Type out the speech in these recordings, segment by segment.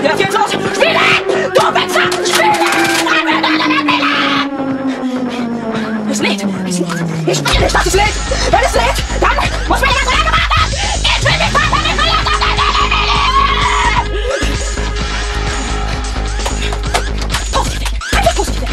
Jetzt geht's los! Spiele! Du Wichser! Spiele! Es lädt! Ich will nicht, dass es lädt! Wenn es lädt, dann muss man das lange warten! Ich will nicht warten! Ich will nicht warten! Positiv! Einfach positiv!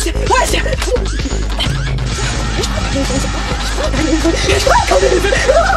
Ich brauche keine Hilfe!